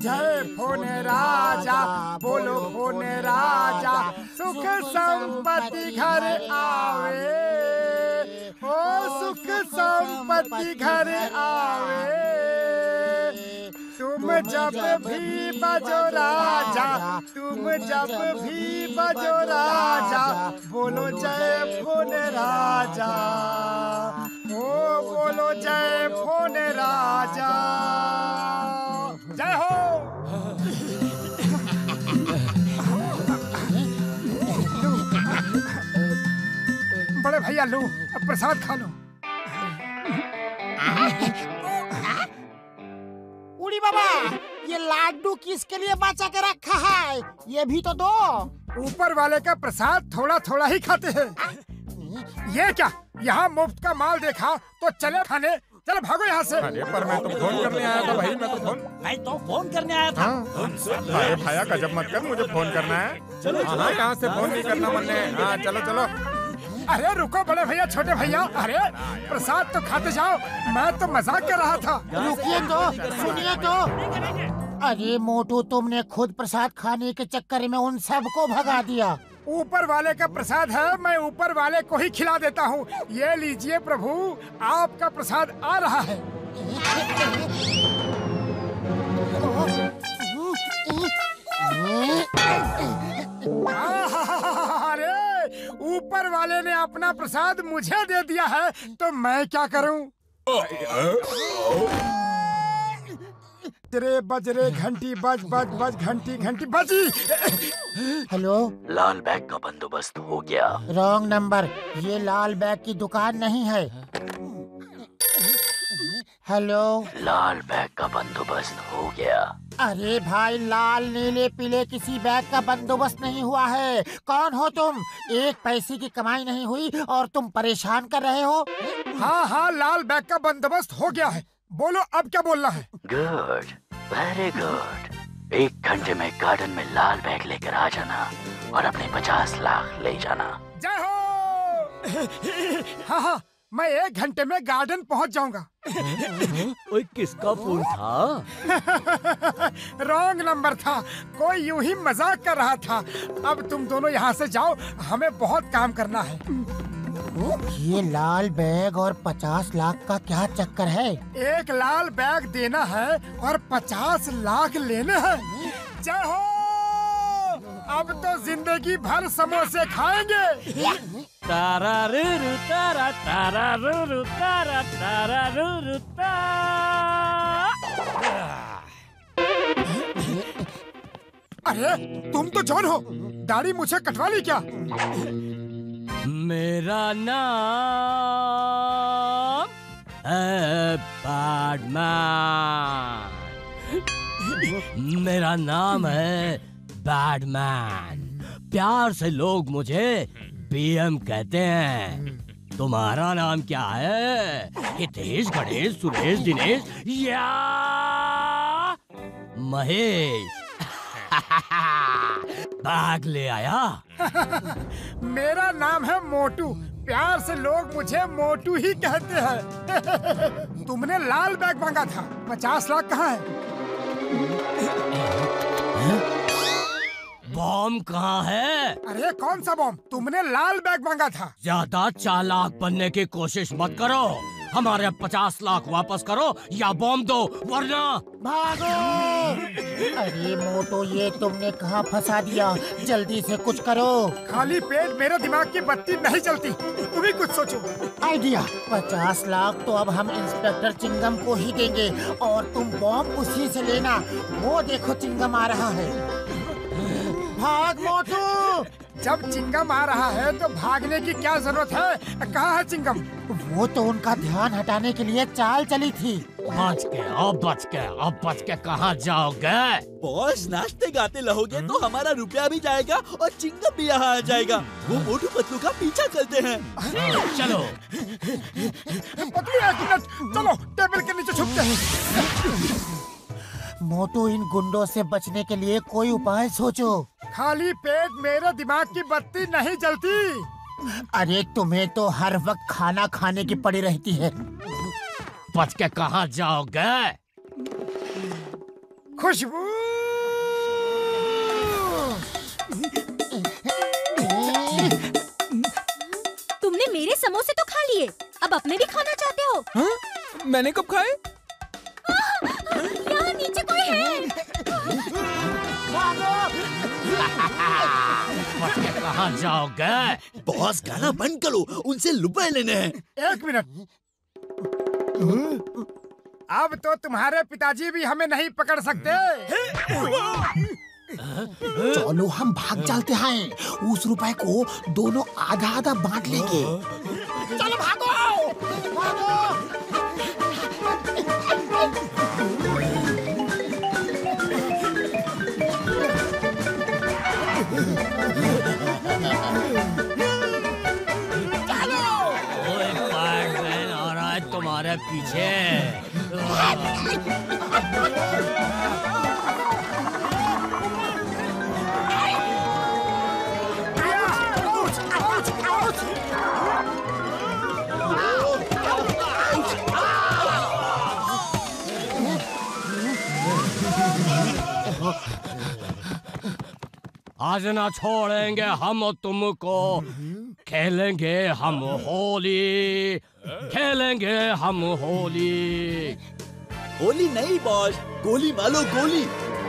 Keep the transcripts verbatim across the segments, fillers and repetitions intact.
जय फोन राजा, बोलो फोन राजा, सुख संपत्ति घर आवे, ओ सुख संपत्ति घर आवे। तुम जब भी बजो राजा, तुम जब भी बजो राजा, बोलो जय फोन राजा, ओ बोलो जय फोन राजा। जय हो। बड़े भैया लो, अब प्रसाद खा लो। उड़ी बाबा, ये लाडू किसके लिए बचा के रखा है? ये भी तो दो। ऊपर वाले का प्रसाद थोड़ा थोड़ा ही खाते हैं। ये क्या, यहाँ मुफ्त का माल देखा तो चले खाने। चलो भागो यहाँ से। अरे पर मैं तो फोन करने आया था भाई, मैं तो फोन मैं तो फोन करने आया था। अरे भाया गजब मत कर, मुझे फोन करना है। चलो हाँ, यहाँ से फोन नहीं करना मन ने। हाँ चलो चलो। अरे रुको बड़े भैया, छोटे भैया, अरे प्रसाद तो खाते जाओ, मैं तो मजाक कर रहा था। रुकिए तो, सुनिए तो। अरे मोटू, तुमने खुद प्रसाद खाने के चक्कर में उन सबको भगा दिया। ऊपर वाले का प्रसाद है, मैं ऊपर वाले को ही खिला देता हूँ। ये लीजिए प्रभु, आपका प्रसाद आ रहा है। अरे ऊपर वाले ने अपना प्रसाद मुझे दे दिया है, तो मैं क्या करूं? तेरे बजरे घंटी बज बज बज घंटी घंटी बजी। हेलो, लाल बैग का बंदोबस्त हो गया। रॉन्ग नंबर, ये लाल बैग की दुकान नहीं है। हेलो, लाल बैग का बंदोबस्त हो गया। अरे भाई, लाल नीले पीले किसी बैग का बंदोबस्त नहीं हुआ है। कौन हो तुम? एक पैसे की कमाई नहीं हुई और तुम परेशान कर रहे हो। हाँ हाँ, लाल बैग का बंदोबस्त हो गया है। बोलो अब क्या बोलना है? Good, very good. एक घंटे में गार्डन में लाल बैग लेकर आ जाना और अपने पचास लाख ले जाना। जय हो। हाँ हाँ, मैं एक घंटे में गार्डन पहुंच जाऊंगा। ओए, किसका फोन था? रॉन्ग नंबर था, कोई यूं ही मजाक कर रहा था। अब तुम दोनों यहाँ से जाओ, हमें बहुत काम करना है। ये लाल बैग और पचास लाख का क्या चक्कर है? एक लाल बैग देना है और पचास लाख लेने हैं। जय हो। अब तो जिंदगी भर समोसे खाएंगे। तारा रुरु तारा तारा रुरु तारा तारा रुरु ता। अरे तुम तो जॉन हो, दाढ़ी मुझे कटवा ली क्या? मेरा नाम है बैडमैन। मेरा नाम है बैडमैन। प्यार से लोग मुझे बीएम कहते हैं। तुम्हारा नाम क्या है? हितेश, गणेश, सुरेश, दिनेश या महेश? बैग ले आया? मेरा नाम है मोटू। प्यार से लोग मुझे मोटू ही कहते हैं। तुमने लाल बैग मांगा था, पचास लाख कहाँ है? बॉम्ब कहाँ है? अरे कौन सा बॉम्ब? तुमने लाल बैग मांगा था। ज्यादा चालाक बनने की कोशिश मत करो। हमारे पचास लाख वापस करो या बॉम्ब दो, वरना भागो। अरे मोटू, ये तुमने कहाँ फंसा दिया? जल्दी से कुछ करो। खाली पेट मेरे दिमाग की बत्ती नहीं चलती, तुम ही कुछ सोचो। आइडिया। पचास लाख तो अब हम इंस्पेक्टर चिंगम को ही देंगे और तुम बॉम्ब उसी से लेना। वो देखो, चिंगम आ रहा है। भाग मोटू। जब चिंगम आ रहा है तो भागने की क्या जरूरत है? कहाँ है चिंगम? वो तो उनका ध्यान हटाने के लिए चाल चली थी। बच के, अब बच के, अब बच के कहाँ जाओगे? बॉस, नाचते गाते रहोगे तो हमारा रुपया भी जाएगा और चिंगम भी यहाँ आ जाएगा। वो मोटू पतलू का पीछा करते हैं। चलो पतलू, एक मिनट, चलो टेबल के नीचे छुपते हैं। मोटू, इन गुंडों से बचने के लिए कोई उपाय सोचो। खाली पेट मेरे दिमाग की बत्ती नहीं जलती। अरे तुम्हें तो हर वक्त खाना खाने की पड़ी रहती है। बच के कहाँ जाओगे? खुशबू। तुमने मेरे समोसे तो खा लिए, अब अपने भी खाना चाहते हो? हाँ? मैंने कब खाए? यहाँ नीचे कोई है। कहाँ जाओगे? बॉस गाना बंद करो, उनसे रुपए लेने हैं। एक मिनट, अब तो तुम्हारे पिताजी भी हमें नहीं पकड़ सकते। चलो हम भाग चलते हैं, उस रुपए को दोनों आधा आधा बांट लेंगे। चलो भागो, भागो। ओए बैटमैन आ रहा है तुम्हारे पीछे। आज ना छोड़ेंगे हम तुमको, खेलेंगे हम होली, खेलेंगे हम होली। होली नहीं बॉस, गोली मारो गोली।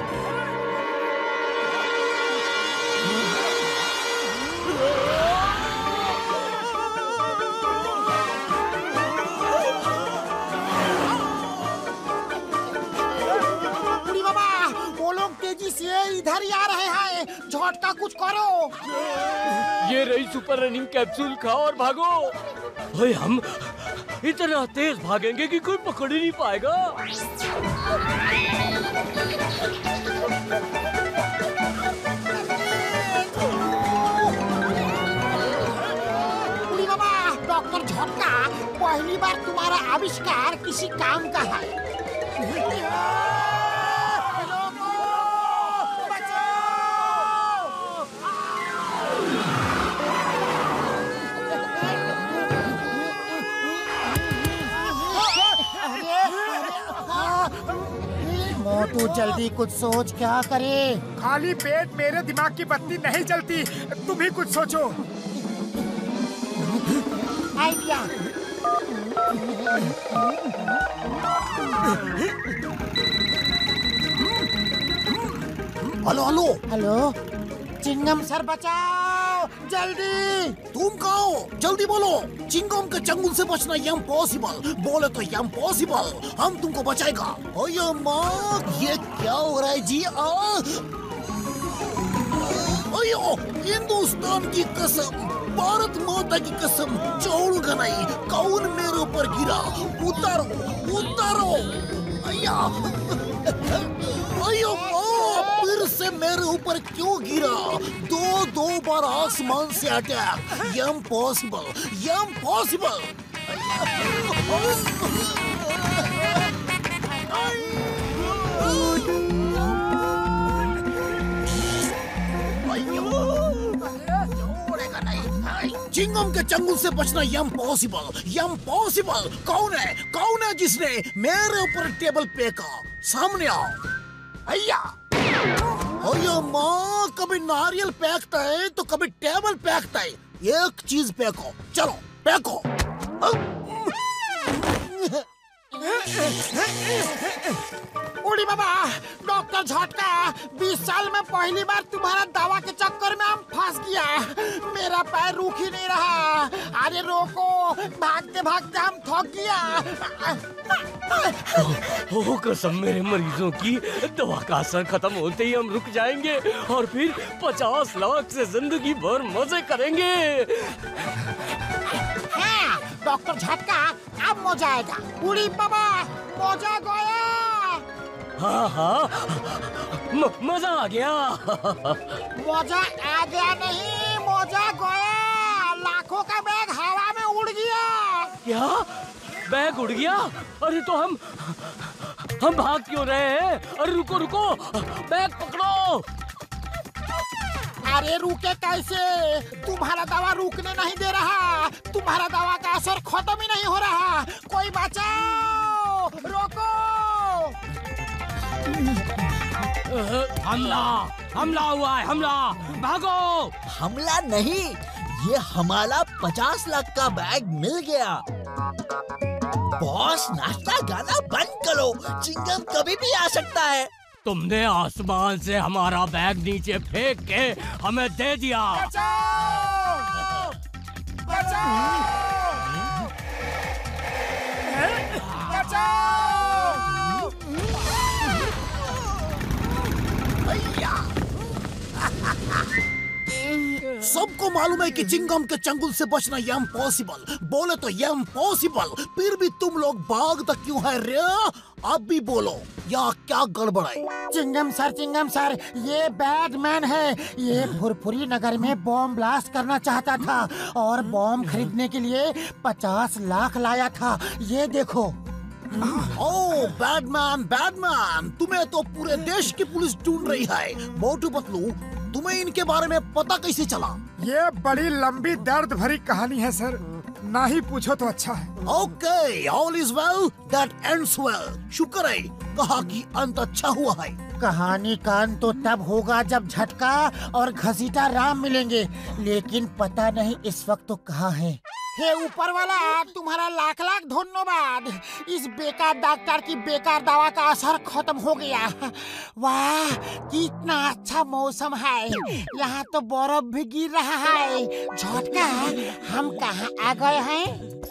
इधर ही आ रहे हैं, झटका कुछ करो। ये रही सुपर रनिंग कैप्सूल, खाओ और भागो। भाई हम इतना तेज भागेंगे कि कोई पकड़ ही नहीं पाएगा। उड़ी बाबा, डॉक्टर झटका, पहली बार तुम्हारा आविष्कार किसी काम का है। मोटू जल्दी कुछ सोच, क्या करे? खाली पेट मेरे दिमाग की बत्ती नहीं जलती, तुम ही कुछ सोचो। Idea. Hello hello hello, Chingam sir बचाओ जल्दी। तुम कहाँ हो? जल्दी बोलो। चिंगम के चंगुल से बचना इम्पॉसिबल, बोले तो इम्पॉसिबल। हम तुमको बचाएगा। ओये माँ, ये क्या हो रहा है जी? ओयो, हिंदुस्तान की कसम, भारत माता की कसम, छोड़ूंगा नहीं। कौन मेरे ऊपर गिरा? उतारो उतारो। अय्या, अयो माँ, फिर से मेरे ऊपर क्यों गिरा? दो दो बार आसमान से अटैक। Impossible, impossible. चिंगम के चंगुल से बचना इम्पॉसिबल, इम्पॉसिबल। कौन है, कौन है जिसने मेरे ऊपर टेबल फेंका? सामने आओ। अय्या, अयो माँ, कभी नारियल फेंकता है तो कभी टेबल फेंकता है। एक चीज फेंको, चलो फेंको। उड़ी बाबा, डॉक्टर झटका, बीस साल में पहली बार तुम्हारा दवा के चक्कर में हम फंस गया। मेरा पैर रुक ही नहीं रहा। अरे रोको, भागते भागते हम थक गया। ओ कसम मेरे मरीजों की, दवा का असर खत्म होते ही हम रुक जाएंगे और फिर पचास लाख से जिंदगी भर मजे करेंगे। हाँ, डॉक्टर झटका, अब मजा आएगा। उड़ी बाबा, मजा गया। हाँ हाँ, म, मजा आ गया। मजा आ गया नहीं, मजा गया। लाखों का बैग हवा में उड़ गया। क्या? बैग उड़ गया? अरे तो हम हम भाग क्यों रहे हैं? अरे रुको रुको, बैग पकड़ो। अरे रुके कैसे? तुम्हारा दवा रुकने नहीं दे रहा। तुम्हारा दवा का असर खत्म ही नहीं हो रहा। कोई बचाओ, रोको। हमला हमला हुआ है, हमला, भागो। हमला नहीं, ये हमारा पचास लाख का बैग मिल गया। बॉस नाश्ता गाना बंद करो, चिंगम कभी भी आ सकता है। तुमने आसमान से हमारा बैग नीचे फेंक के हमें दे दिया। बचाओ! बचाओ! बचाओ! सबको मालूम है कि चिंगम के चंगुल से बचना ये इम्पॉसिबल। बोले तो ये इम्पॉसिबल, फिर भी तुम लोग भागते क्यों है रे? अब भी बोलो, या क्या गड़बड़ है? चिंगम सर, चिंगम सर, ये बैटमैन है। ये फुरफुरी नगर में बॉम्ब ब्लास्ट करना चाहता था और बॉम्ब खरीदने के लिए पचास लाख लाया था। ये देखो। ओह बैटमैन, बैटमैन, तुम्हें तो पूरे देश की पुलिस ढूंढ रही है। मोटू पतलू, तुम्हें इनके बारे में पता कैसे चला? ये बड़ी लंबी दर्द भरी कहानी है सर, ना ही पूछो तो अच्छा है। Okay, all is well that ends well. शुक्र है कहा कि अंत अच्छा हुआ है। कहानी का अंत तो तब होगा जब झटका और घसीटा राम मिलेंगे, लेकिन पता नहीं इस वक्त तो कहाँ है। हे ऊपर वाला, तुम्हारा लाख लाख धन्यवाद। इस बेकार डॉक्टर की बेकार दवा का असर खत्म हो गया। वाह, कितना अच्छा मौसम है। यहाँ तो बर्फ भी गिर रहा है। झटका, हम कहाँ आ गए हैं?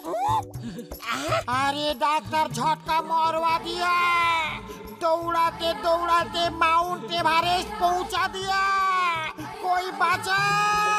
अरे डॉक्टर, झटका मरवा दिया। दौड़ाते दौड़ाते माउंट एवरेस्ट पहुँचा दिया। कोई बचा?